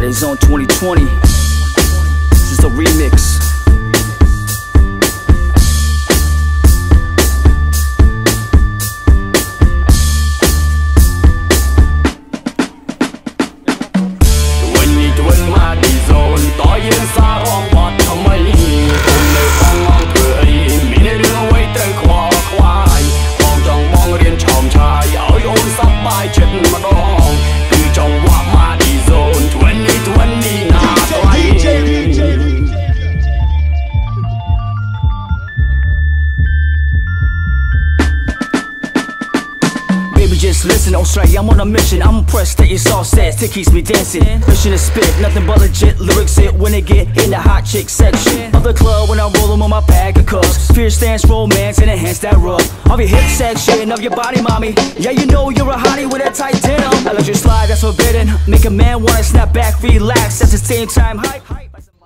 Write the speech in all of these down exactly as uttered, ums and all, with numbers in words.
Mighty Zone twenty twenty. This is the remix. Just listen, oh straight, I'm on a mission. I'm impressed that your song says it keeps me dancing. Mission to spit, nothing but legit lyrics. It when it get in the hot chick section of the club when I roll them on my bag of cups. Fear stands romance and enhance that rub of your hip section of your body, mommy. Yeah, you know you're a hottie with that tight denim. I let you slide, that's forbidden. Make a man wanna snap back, relax at the same time. Hype, hype.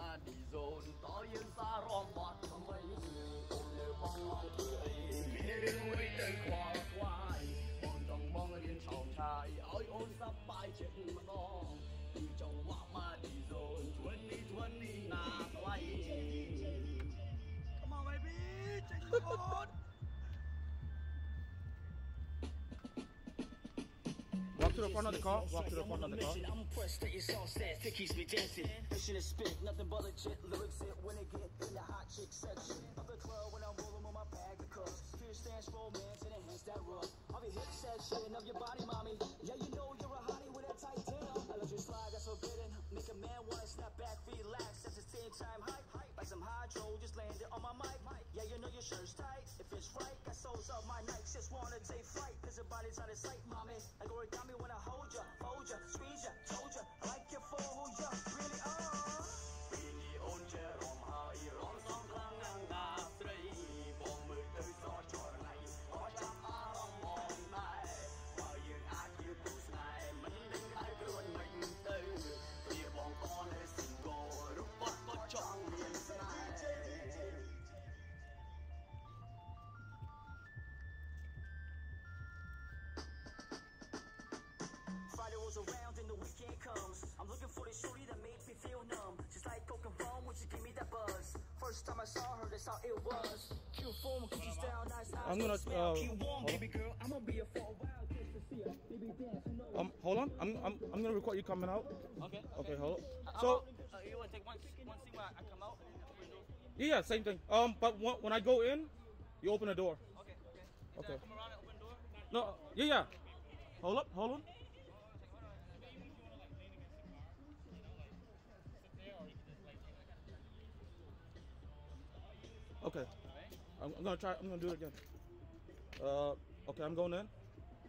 Walk to the front of the car. Walk to the front of the car. I'm impressed that your song says it keeps me dancing. Mission to spit, nothing but legit lyrics. It when it get in the hot chick section of the club when I roll them on my bag of cups. Fear stands romance and enhance that rub of your hip section of your body, mommy. Yeah, you know you're a hottie with that tight denim. I let you slide, that's forbidden. Make a man wanna snap back, relax at the same time. Hype, hype, like some hydro, just landed on my mic. Yeah, you know your shirt's tight. If it's right, got soles up my Nikes. Just wanna take flight, cause your body's out of sight, mommy. Like origami when I hold ya, fold ya, squeeze ya, told ya. I like you for who ya really are. Around and the weekend comes. I'm looking for the shorty that made me feel numb. Just like coke and rum, would you give me that buzz? First time I saw her, that's how it was. Cute form, cause she's down nice. I'm gonna uh cute warm, baby girl. I'm gonna be a for a while just to see her. Baby dance, you know. Um hold on. I'm I'm I'm gonna record you coming out. Okay. Okay, hold on. Uh, So uh, you wanna take one one scene where I come out and then open the door? yeah, same thing. Um but when, when I go in, you open the door. Okay, okay. Okay. Then I come around and open the door? No, yeah, yeah. Hold up, hold on. Okay, I'm, I'm gonna try. I'm gonna do it again. Uh, okay, I'm going in.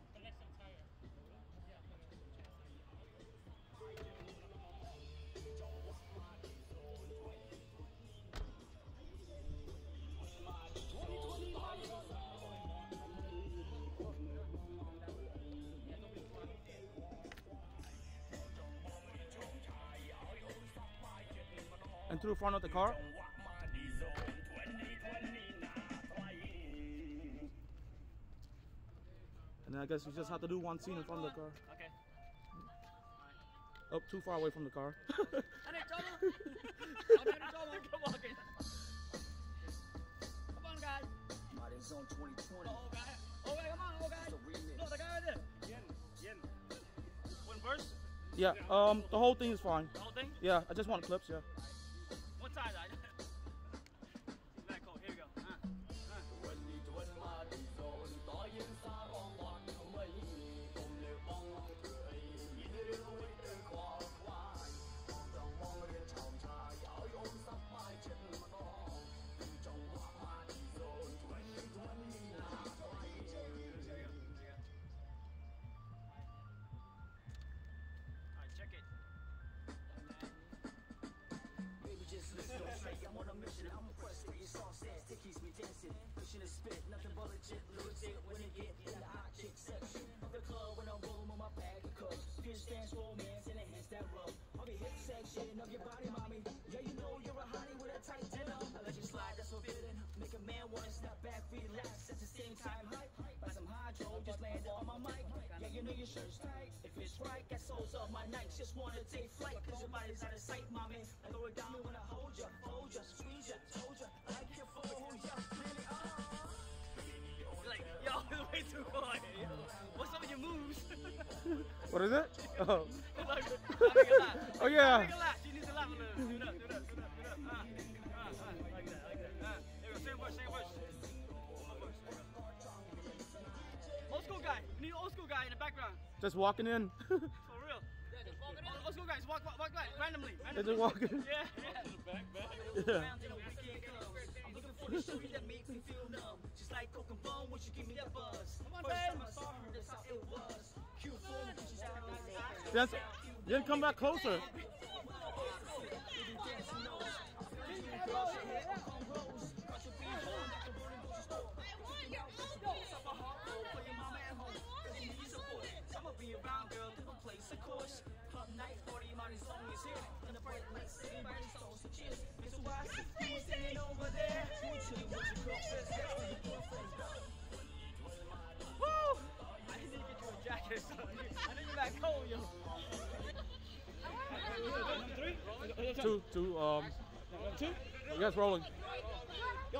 And through the front of the car. And then I guess you just have to do one scene in front of the car. Okay. Up too far away from the car. Come on, guys. Mighty Zone twenty twenty. Oh, guy. Oh, guy, come on, oh, guy. It's a remix. No, the guy right there. Yen, yen. One verse? Yeah, um, the whole thing is fine. The whole thing? Yeah, I just want clips, yeah. What side, right? Very cool, here we go. Uh, uh. Mission to spit, nothing but legit lyrics. It when it get in the hot chick section of the club when I roll them on my bag of cups. Fear stands romance and enhance that rub of your hip section of your body, mommy. Yeah, you know you're a hottie with a tight denim. I let you slide, that's forbidden. Make a man wanna snap back, relax at the same time. Hype, like some hydro, just landed on my mic. Yeah, you know your shirt's tight. If it's right, got souls of my nights. Just wanna take flight, cause your body's out of sight, mommy. I throw it down me when I hold ya, hold ya, squeeze ya, told ya. I like you for who ya really are. You're like, yo, it's way too quiet. Yo. What's up with your moves? What is it? Oh, Like, having a laugh. oh yeah. Having a laugh. She needs to laugh a little. Do that, do that, do that, do that. Ah, ah, ah, like that, like that. Ah, here we go. Same push, same push. One push. There we go. Old school guy. We need an old school guy in the background. Just walking in. For real. Old school guys, walk, walk, walk by, randomly. They're randomly. just walking. Yeah, yeah. Yeah. I'm looking for the story that makes me feel numb. Just like Coke and Bone, would you give me that buzz? Come on, First Ben. time I saw her, that's how it was. Q four, she's out of my eyes. That's. Then come back closer. Woo! I need to get you a jacket or something. I need you back home, yo. Two, two, um, two. You guys rolling. Go.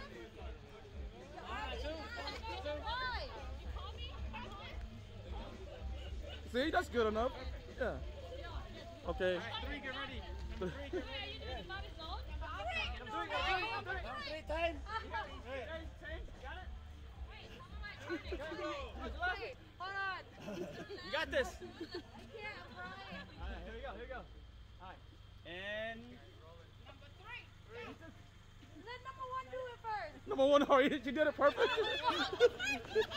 See, that's good enough. Yeah. Okay. Alright, three, get ready. Three, get ready. I'm doing it, I'm doing it, I'm doing it. Three times. Hey, ten, got it? Wait, hold on. You got this. I can't, I'm trying. Alright, here we go, here we go. Alright. And Number three. Let number one do it first. Number one, oh, you did it perfect.